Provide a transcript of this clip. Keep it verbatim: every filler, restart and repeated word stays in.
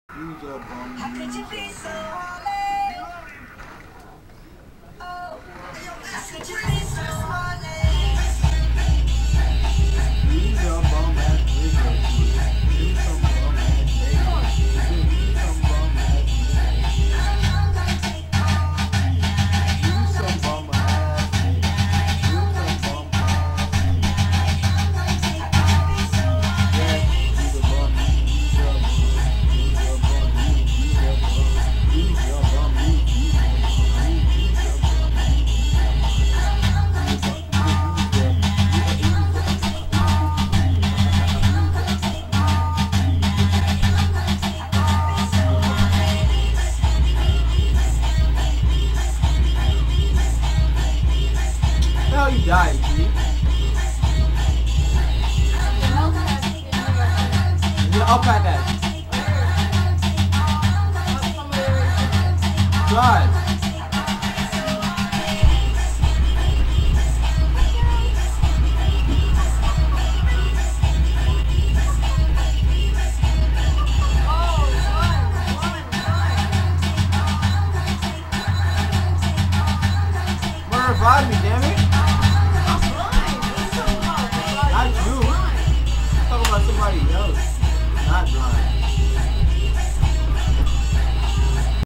Use up on How me. could you be so horny? Oh, how could you be so horny? Use up on that nigga. Do some bum ass nigga. Do some bum ass nigga. Do some bum ass nigga. Do some bum ass nigga. Yeah, use up on me. Use up on me. Use up on me. Use up on me. Use up on me. Use up on me. Use up on me. How you died, G? Yeah, I'll pack that. God.